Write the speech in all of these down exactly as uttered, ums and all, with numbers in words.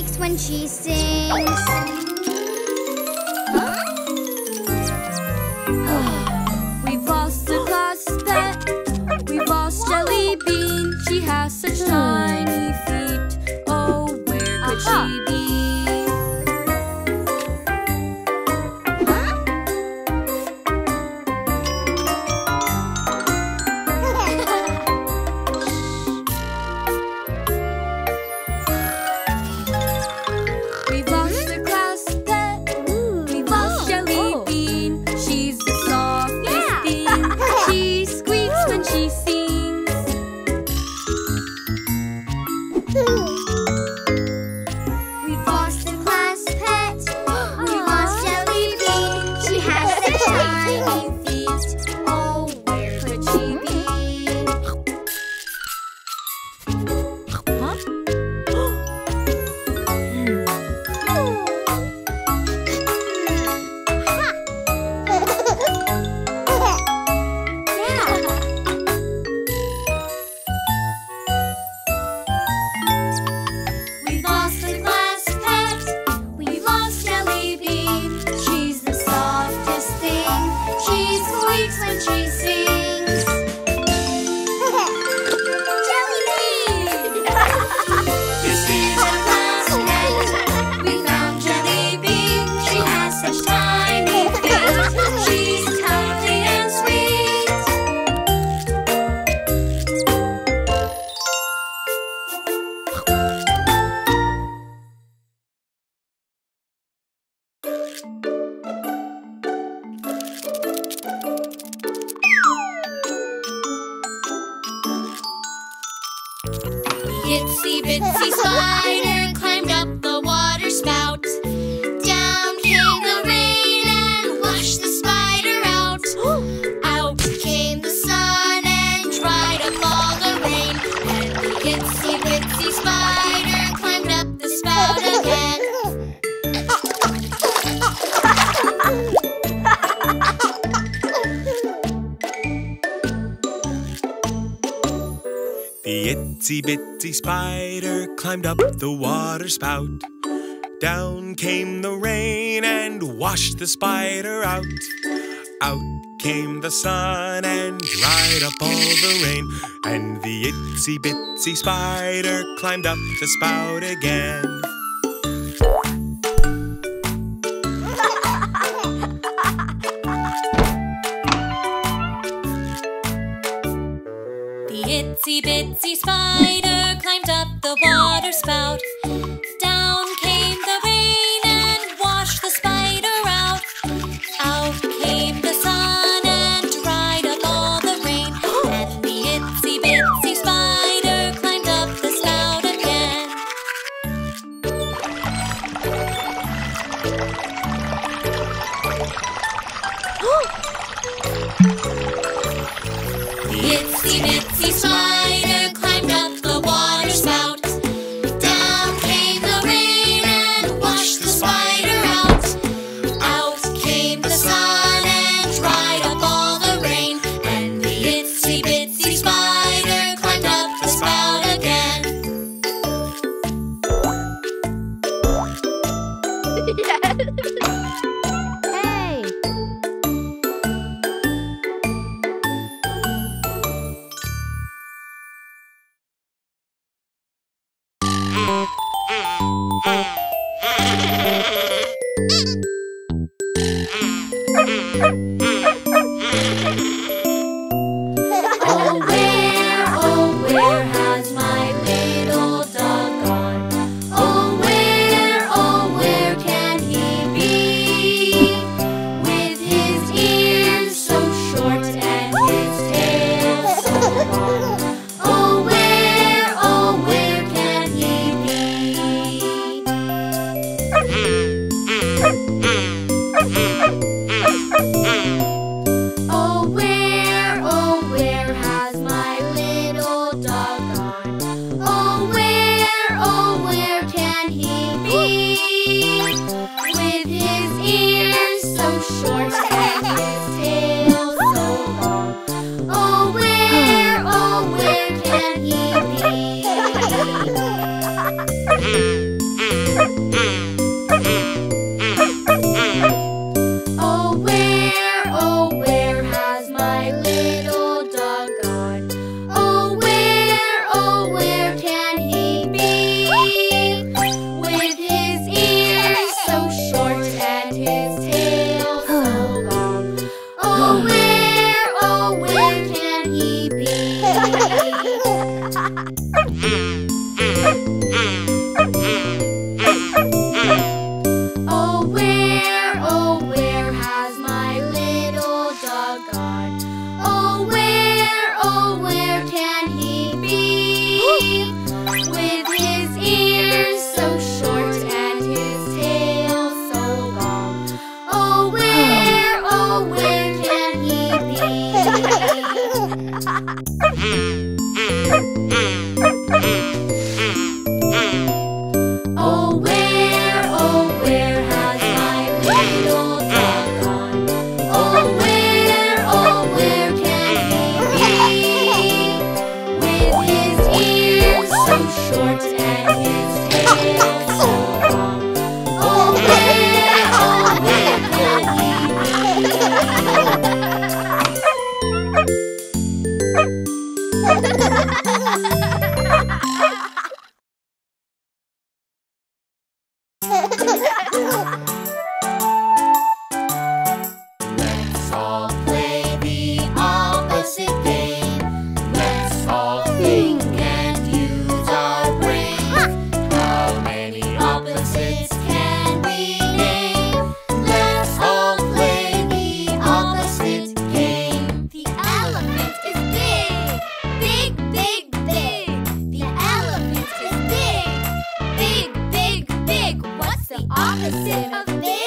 squeaks when she sings. Huh? We've lost a glass pet. We've lost Jelly Bean. She has such tiny feet. Oh, where could she be? Itsy bitsy spider climbed up the water spout. Down came the rain and washed the spider out. Out came the sun and dried up all the rain. And the itsy bitsy spider climbed up the spout again. The itsy bitsy spider climbed up the water spout. Down came the rain and washed the spider out. Out came the sun and dried up all the rain. And the itsy bitsy spider climbed up the spout again. Itsy bitsy spider climbed up the water spout. Down came the rain and washed the spider out. Out came the sun and dried up all the rain. And the itsy bitsy spider climbed up the spout again. The itsy bitsy spider climbed up the water spout. Down came the rain and washed the spider out. Out came the sun and dried up all the rain. And the itsy bitsy spider climbed up the spout again. Hey! Oh, where, oh, where has my little dog gone? Oh, where, oh, where can he be? With his ears so short and his tail so long. Oh, where, oh, where can he be? Oh, where, oh, where has my little dog gone? Oh, where, oh, where can he be? With his ears so short and his tail so long. Oh, where, oh, where can he be? Oh, where, oh, where has my little dog gone? Oh, where, oh, where can he be? With his ears so short and his tail so long. Oh, where, oh, where can he be? Oh, where, oh, where has my little dog gone? Oh, where, oh, where can he be? With his ears so short and his tail so long. Oh, where, oh, where can he be? Oh, where, oh, where has my little dog gone? Oh, where, oh, where can he be? With his ears so short and his tail so long. Oh, where, oh, where can he be? Let's all play the opposite game. Let's all think and use our brains. How many opposites can we name? Let's all play the opposite game. The elephant is big, big, big, big. The elephant is big, big, big, big. What's the opposite of big?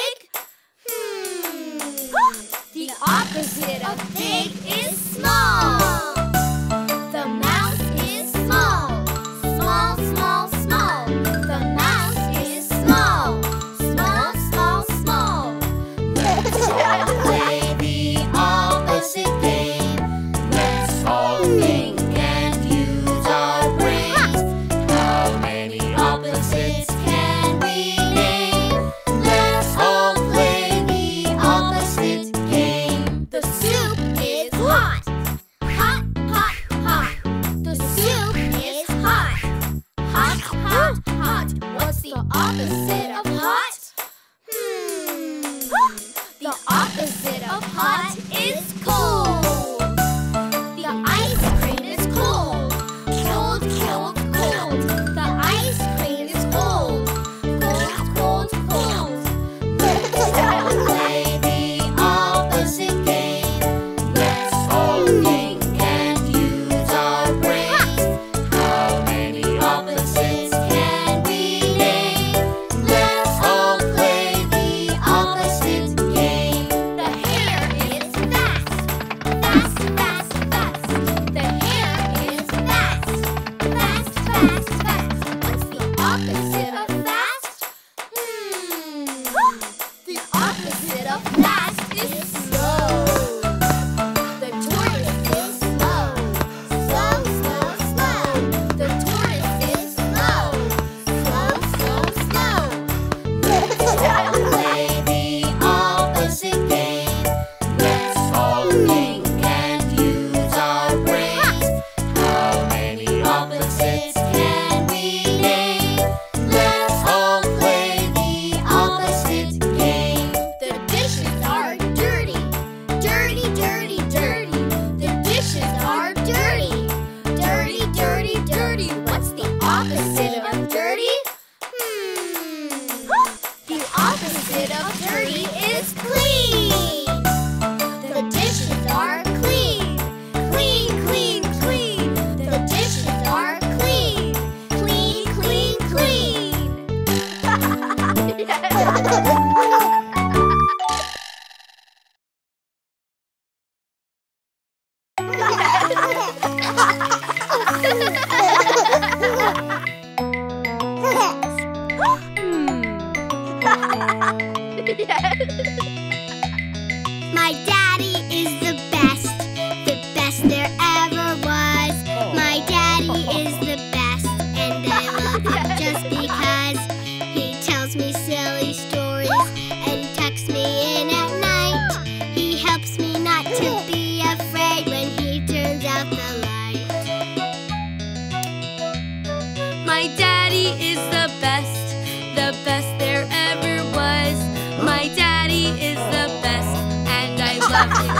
The opposite of big is small. The mouse is small. Small, small, small. The mouse is small. Small, small, small. Let's all play the opposite game. Let's all think and use our brains. How many opposites can we name? Let's all play the opposite game. The soup is hot. Hot, hot, hot. The soup is hot. Hot, hot, hot. What's the opposite of hot? Hmm. The opposite of hot is cold. The ice cream is cold. Cold, cold, cold. The ice cream is cold. Cold, cold, cold. Let's all play the opposite game. Let's all think and use our brains. How many opposites can we name? Let's all play the opposite game. The hare is fast. Fast, fast, fast. The hare is fast. Fast, fast, fast. What's the opposite of fast? Hmm. The opposite of fast is slow. The tortoise is slow. Slow, slow, slow. The tortoise is slow. Slow, slow, slow. Let's all play the opposite game. Let's all think and use our brains. How many opposites can we name? Let's all play the opposite game. The dishes are dirty. Dirty, dirty, dirty. The dishes are dirty. Dirty, dirty, dirty. What's the opposite of dirty? Hmm. The opposite of dirty is clean. The dishes are clean. Clean, clean, clean. The dishes are clean. Clean, clean, clean. My daddy is the best, the best there ever was. My daddy is the best, and I love him just because he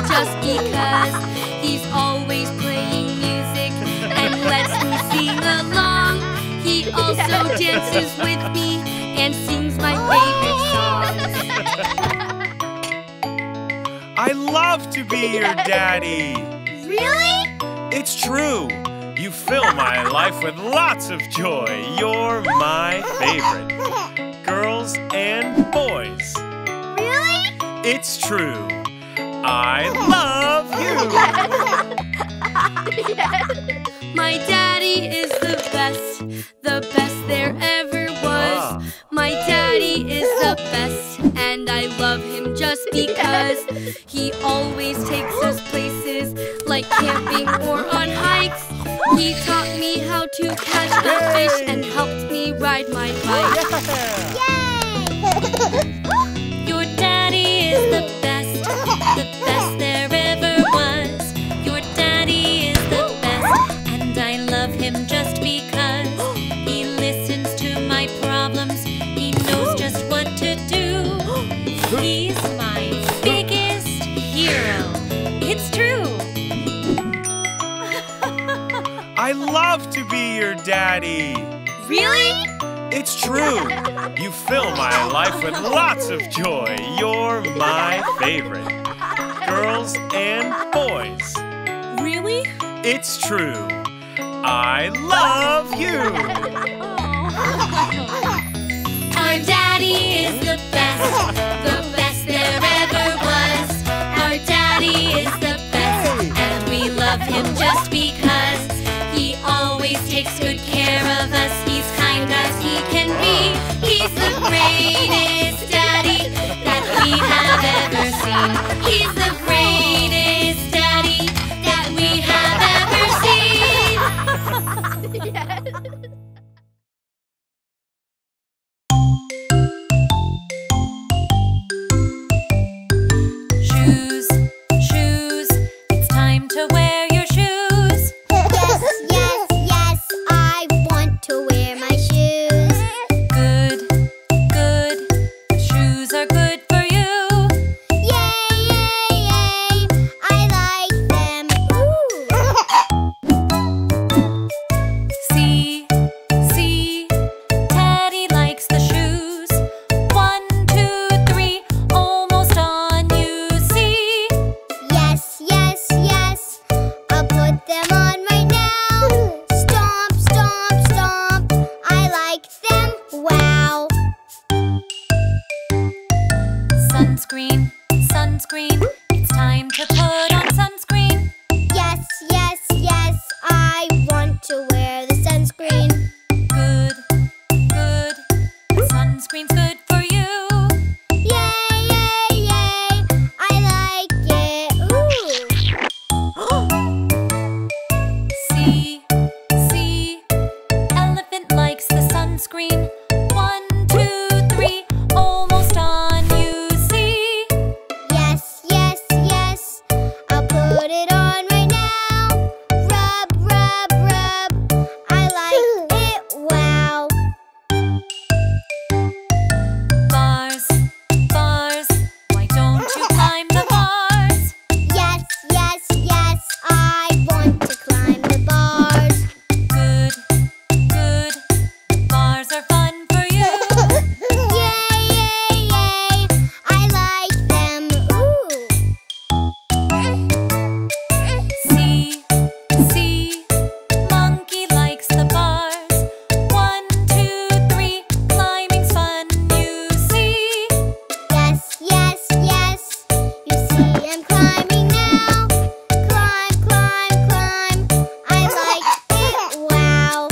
just because he's always playing music and lets me sing along. He also dances with me and sings my favorite songs. I love to be your daddy. Really? It's true. You fill my life with lots of joy. You're my favorite. Girls and boys. Really? It's true. I love you. My daddy is the best, the best there ever was. Ah. My daddy is the best, and I love him just because he always takes us places like camping or on hikes. He taught me how to catch a fish and helped me ride my bike. Your daddy is the best, the best there ever was. Your daddy is the best, and I love him just because he listens to my problems. He knows just what to do. He's my biggest hero. It's true. I love to be your daddy. Really? It's true. You fill my life with lots of joy. You're my favorite. Girls and boys. Really? It's true. I love you. Our daddy is the best, the best there ever was. Our daddy is the best, and we love him just because he always takes good care of us. He's kind as he can be. He's the greatest daddy that we have ever seen. He's the greatest daddy that we have ever seen. Shoes, shoes, it's time to wear your shoes. Yes, yes, yes, I want to wear my shoes. Good, good, shoes are good for you. Yay, yay, yay, I like them. Ooh. See, see, Teddy likes the shoes. One, two, three, almost on you see. Yes, yes, yes, I'll put them on right now. Stomp, stomp, stomp, I like them. Wow. Sunscreen, sunscreen, it's time to put on sunscreen. Yes, yes, yes, I want to wear the sunscreen. Good, good, sunscreen's good for you. Yay, yay, yay, I like it. Ooh. See, see, elephant likes the sunscreen. One, two, three, almost on you see. Yes, yes, yes, I'll put it on right now. Rub, rub, rub, I like it. Wow. Bars, bars, why don't you climb the bars? Yes, yes, yes, I want to climb the bars. Good, good, bars are fun for you. Yay, yay, yay, I like them. Ooh. See, see, monkey likes the bars. One, two, three, climbing's fun, you see. Yes, yes, yes, you see I'm climbing now. Climb, climb, climb, I like it. Wow.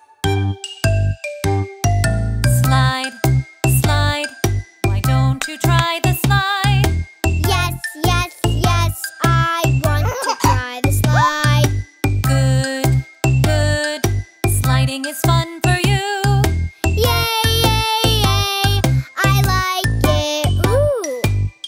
Slide, slide, why don't you try the slide? Yes, yes, yes, I want to try the slide. Good, good, sliding is fun for you. Yay, yay, yay, I like it. Ooh.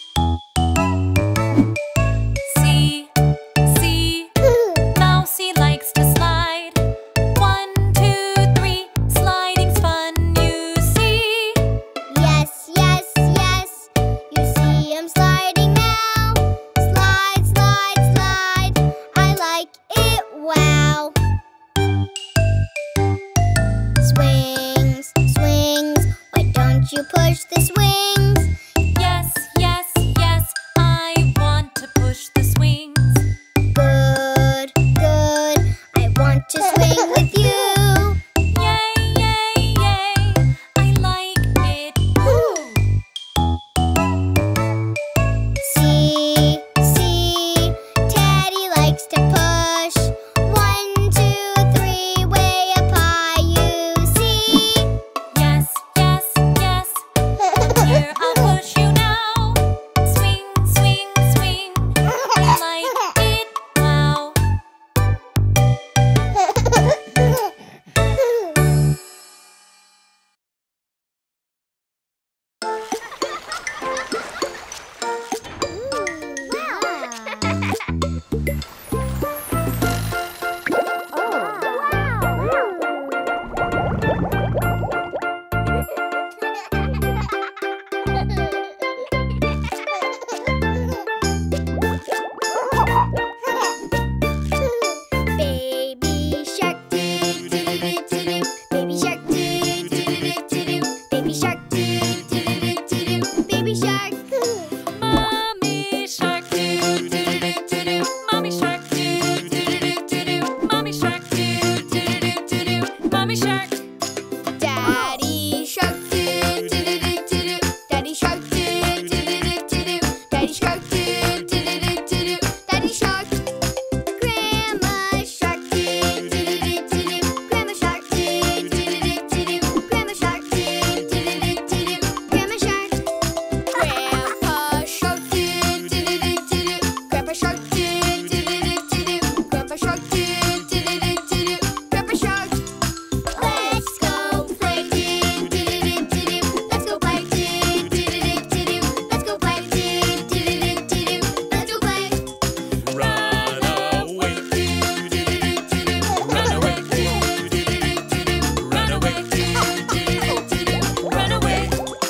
See, see, Mousy likes to slide. One, two, three, sliding's fun, you see. Yes, yes, yes, you see I'm sliding now. Slide, slide, push the swings. Yes, yes, yes, I want to push the swings. Good, good, I want to swing with you. Yay, yay, yay, I like it. See, see, Teddy likes to push. One, two, three, way up high, you see. Yes, yes, yes, here I'll push you now. Swing, swing, swing, I like it, wow. Baby shark doo doo doo doo doo. Baby shark doo doo doo doo doo. Baby shark doo doo doo doo doo. Baby shark. Mommy shark doo doo doo doo doo. Mommy shark doo doo doo doo doo. Mommy shark doo doo doo doo doo. Mommy shark. Daddy shark doo doo doo doo doo. Daddy shark doo doo doo doo doo. Daddy shark doo doo doo doo doo. Daddy shark. Grandma shark doo doo doo doo doo. Grandma shark doo doo doo doo doo. Grandma shark doo doo doo doo doo. Grandma shark. Grandpa shark doo doo doo doo doo. Grandpa shark doo doo doo doo doo. Grandpa shark doo doo doo doo doo. Grandpa shark. Let's go play doo doo doo doo doo. Let's go play doo doo doo doo doo. Let's go play doo doo doo doo doo. Let's go play. Run away, doo doo doo doo doo. Run away, doo doo doo doo doo. Run away, doo doo doo doo doo. Run away.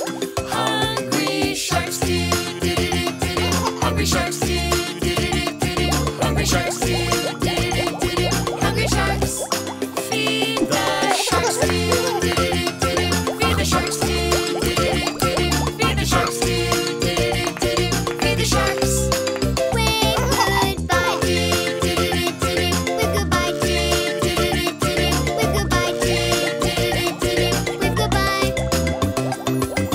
Hungry sharks, doo doo doo doo doo. Hungry sharks, doo doo doo doo doo. Hungry sharks, doo doo doo doo doo. Hungry sharks. Feed the sharks, doo doo doo doo doo. Feed the sharks, doo doo doo doo doo. Feed the sharks, doo doo doo doo doo. Feed the sharks. Wave goodbye doo doo doo doo doo. Wave goodbye doo doo doo doo doo. Wave goodbye doo doo doo doo doo. Wave goodbye.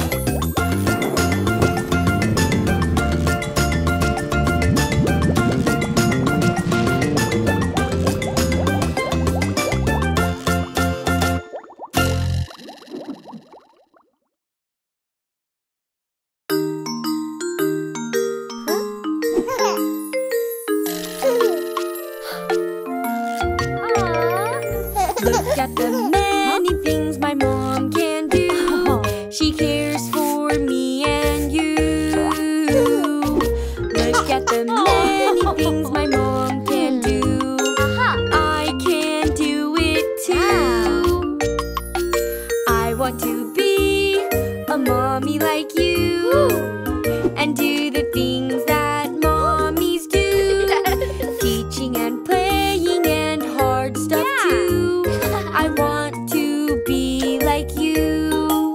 Look at the many things my mom can do. She cares for me and you. Look at the many things my mom can do. I can do it too. I want to be a mommy like you and do the things that mommies do. Teaching and playing and hard stuff too. I want to be like you.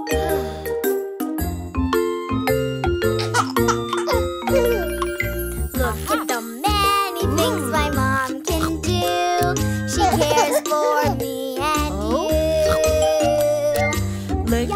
Look at the many things my mom can do. She cares for me and you.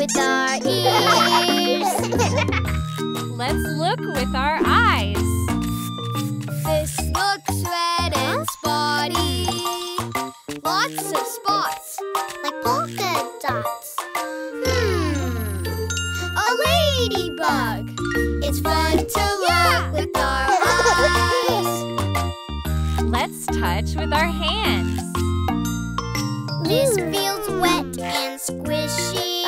with our ears. Let's look with our eyes. This looks red and spotty. Lots of spots. Like polka dots. Hmm. A ladybug. It's fun to look with our eyes. Let's touch with our hands. This feels wet and squishy.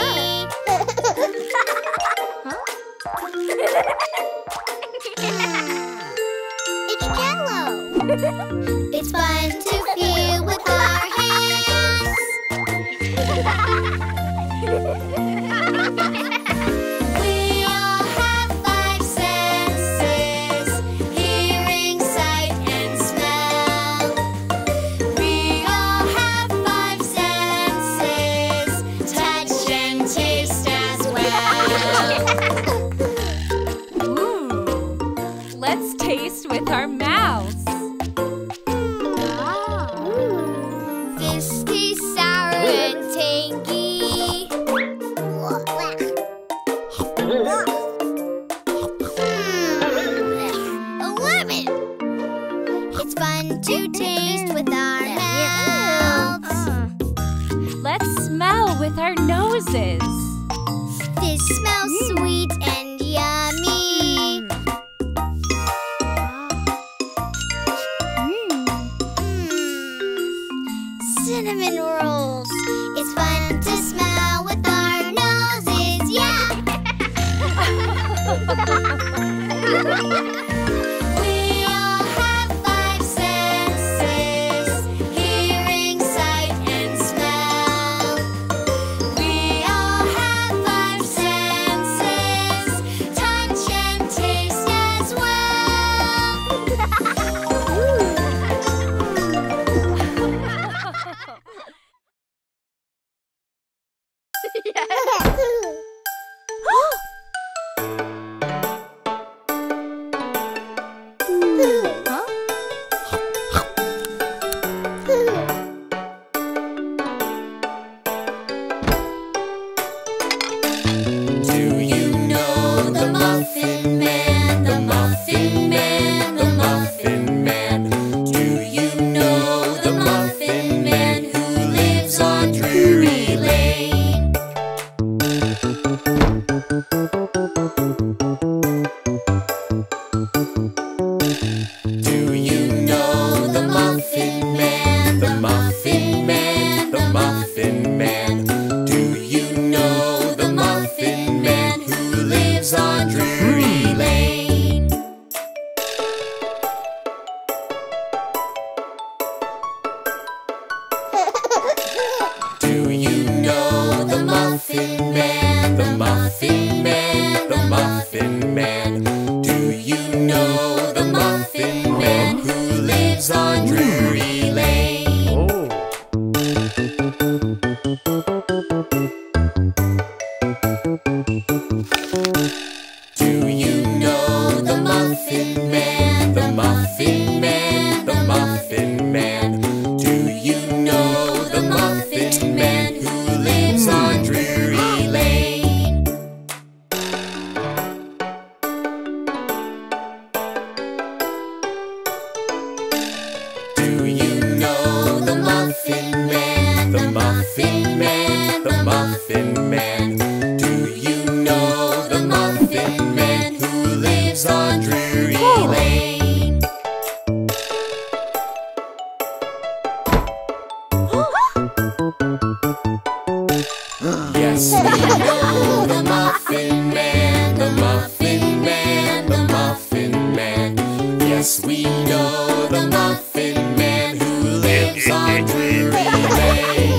It's jello. It's fun to feel with our hands. We all have five senses: hearing, sight, and smell. We all have five senses: touch and taste as well. Ooh. Let's taste with our mouths. This tastes sour and tangy. Hmm, a lemon. It's fun to taste with our mouths. Let's smell with our noses. This smells sweet and yummy. Mm, cinnamon rolls. It's fun to smell with our noses, yeah. We all have five senses: hearing, sight, and smell. We all have five senses: touch and taste as Do you know the Muffin Man, the Muffin Man, the Muffin Man? Do you know the Muffin Man who lives on Drury Lane? Do you know the Muffin Man, the Muffin Man, the Muffin Man? Do you know the Muffin Man who lives on Drury Lane? Do you know the Muffin Man, the Muffin Man, the Muffin Man? Do you know the Muffin Man who lives on Drury Lane? Do you know the Muffin Man, the Muffin Man, the Muffin Man? Do you know the Muffin Man who lives on Drury Lane? Do you know the Muffin Man, the Muffin Man, the Muffin Man? Do you know the Muffin Man who lives on Drury Lane? Yes, we know the Muffin Man, the Muffin Man, the Muffin Man. Yes, we know the Muffin Man who lives on Drury Lane.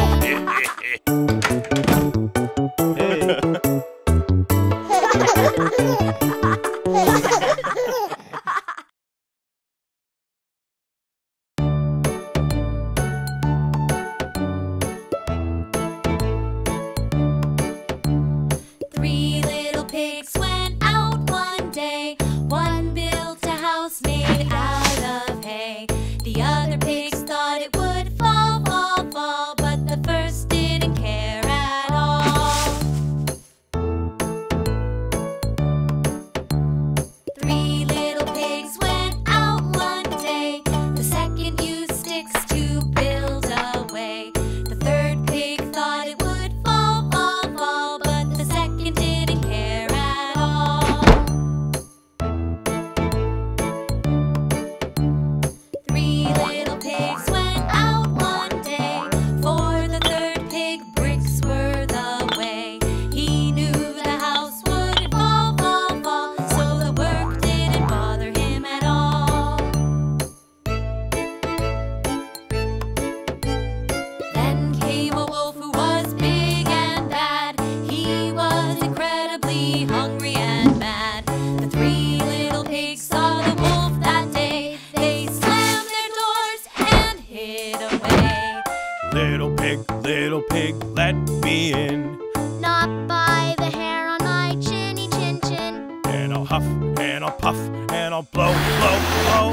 huff and I'll puff and I'll blow, blow, blow.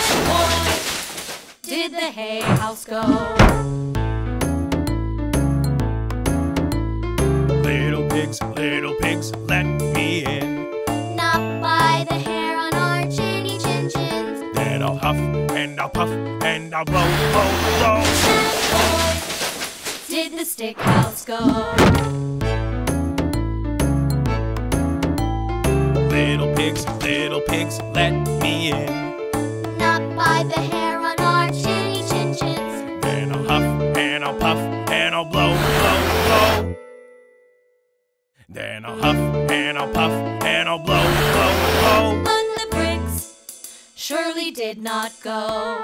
Did the hay house go? Little pigs, little pigs, let me in. Not by the hair on our chinny chin chins. Then I'll huff and I'll puff and I'll blow, blow, blow. Did the stick house go? Little pigs, little pigs, let me in. Not by the hair on our chinny chin chins. Then I'll huff and I'll puff and I'll blow, blow, blow. Then I'll huff and I'll puff and I'll blow, blow, blow. But the bricks surely did not go.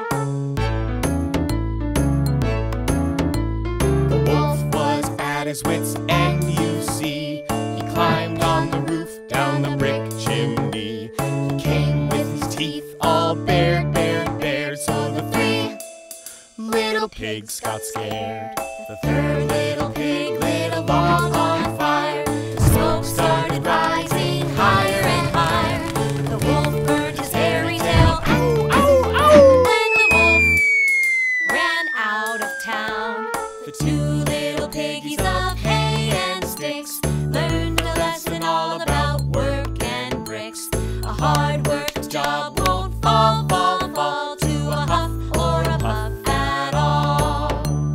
The wolf was at his wits' end, you see. He climbed on the roof, down the brick chimney. He came with his teeth all bared, bared, bared. So the three little pigs got scared. The third little pig lit a log on fire. The smoke started rising higher and higher. The wolf burned his hairy tail. Ow, ow, ow! Then the wolf ran out of town. The two little piggies of hay and sticks learned a lesson all about work and bricks. A hard worked job won't fall, fall, fall to a huff or a puff at all.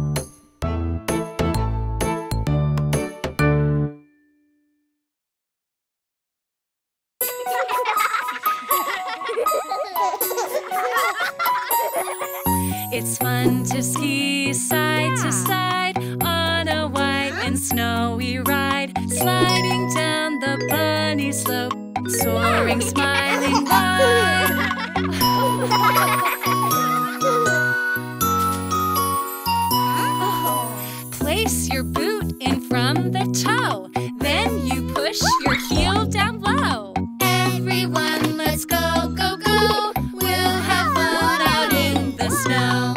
It's fun to ski side to side on a white and snowy ride, sliding down the bunny slope, soaring, smiling wide. Place your boot in from the toe, then you push your heel down low. Everyone, let's go, go, go. We'll have fun out in the snow.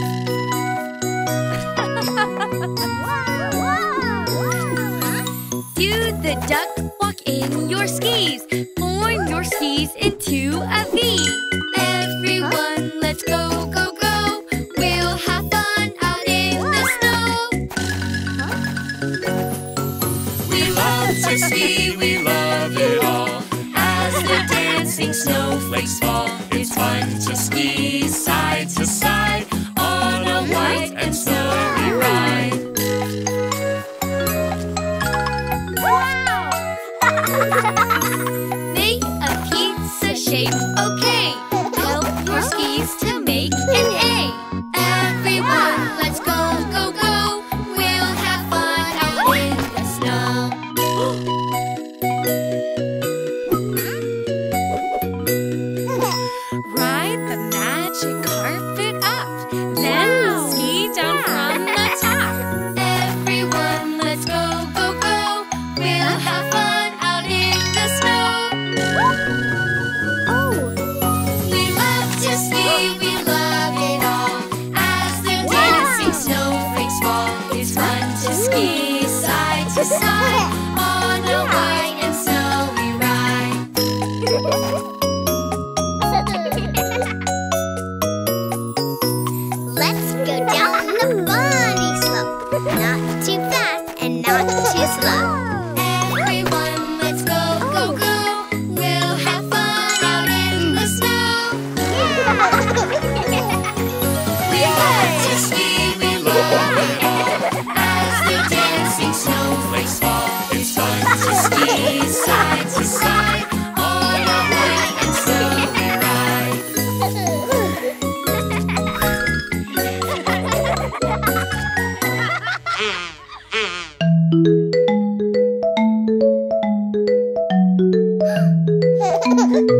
Do the duck walk in your skis, form your skis into a V. Everyone, let's go, go, go. We'll have fun out in the snow. We love to ski, we love it all. As the dancing snowflakes fall, it's fun to ski side to side on a white and snowy ride. Make a pizza shape, okay. Help your skis to make an A. Everyone, let's go, go, go. We'll have fun out in the snow. Ride the magic carpet up, then ski down from the top. Everyone, let's go, go, go. We'll have fun out in the snow. We love to ski, we love it all. As the dancing snowflakes fall, it's fun to ski side to side on a white and snowy ride. Let's go down the bunny slope. Not too fast and not too slow. Everyone, let's go, go, go. We'll have fun out in the snow. We love to ski, we love it all. As the dancing snowflakes fall, it's fun to ski side to side on a white and snowy ride. Ha ha ha!